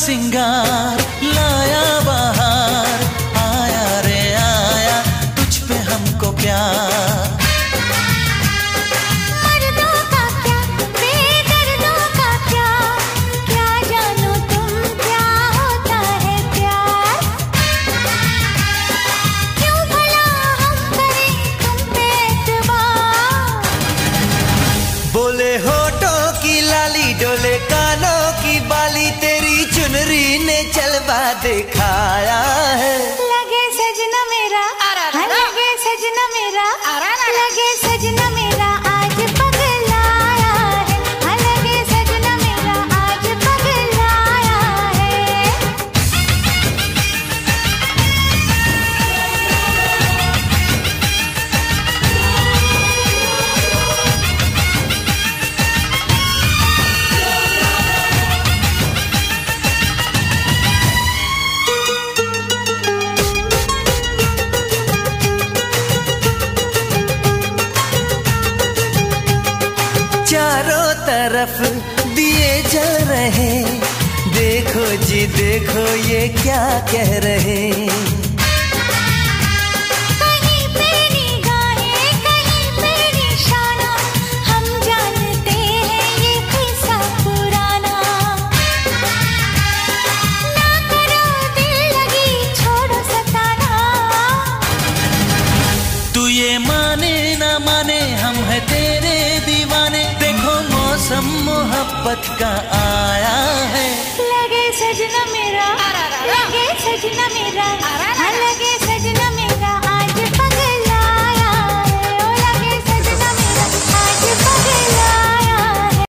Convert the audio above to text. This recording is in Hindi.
सिंगार लाया बहार, आया रे आया तुझ पे हमको प्यार। मर्दों का क्या बेदर्दों का क्या, क्या जानो तुम क्या होता है प्यार। क्यों भला हम करें तुम पे एतबार। बोले होठों की लाली डोले कानों की बाली, तेरी चुनरी ने जलवा दिखाया है। लगे सजना मेरा, लगे सजना मेरा, लगे सजना मेरा आज पगलाया है। लगे सजना मेरा आज पगलाया है। चारों तरफ दिए जल रहे, देखो जी देखो ये क्या कह रहे। कहीं पे निगाहें कहीं पे निशाना, हम जानते हैं ये किस्सा पुराना। ना करो दिल लगी छोड़ो सताना। तू ये माने ना माने हम है तेरे दीवाने, देखो मौसम मोहब्बत का आया है। लगे सजना मेरा, लगे सजना मेरा।